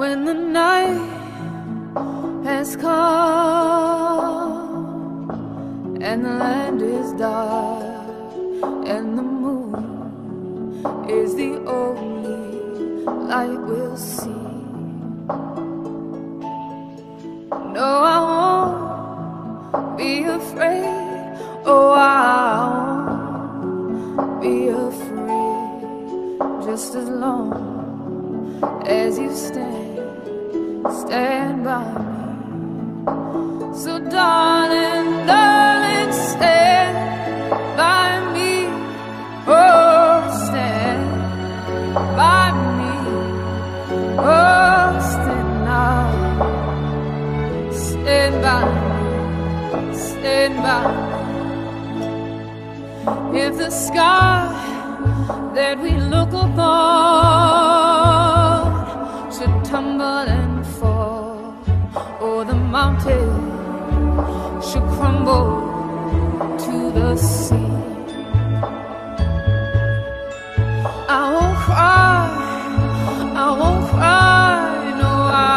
when the night has come and the land is dark and the moon is the only light we'll see. No, I won't be afraid. Oh, I won't be afraid, just as long as you stand by me. So darling, darling, stand by me. Oh, stand by me. Oh, stand now. Stand by me. Stand by me. If the sky that we look upon should tumble and fall, or the mountain should crumble to the sea, I won't cry, I won't cry, no, I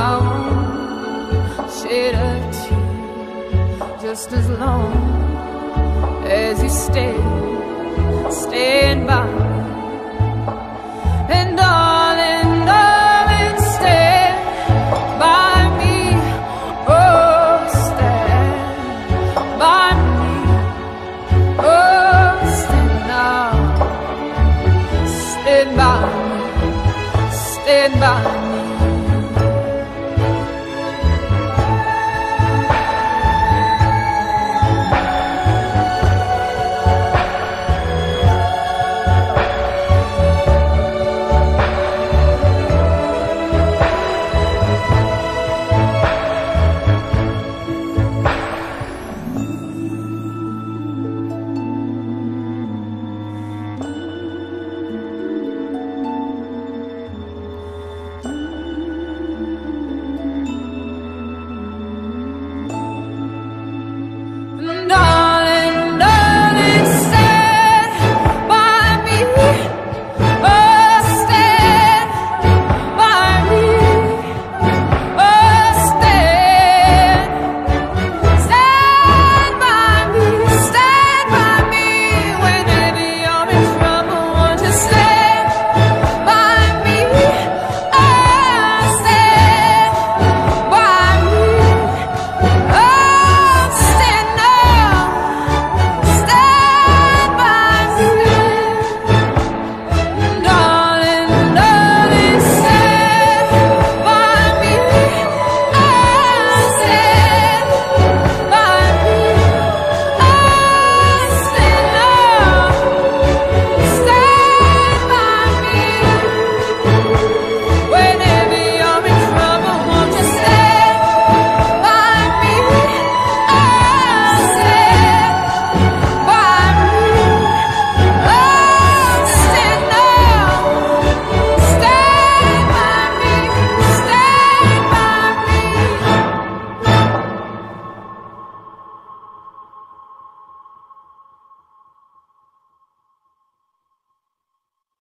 won't shed a tear, just as long as you stand by me. And darling, darling, stand by me. Oh, stand by me. Oh, stand now. Stand by me. Stand by me.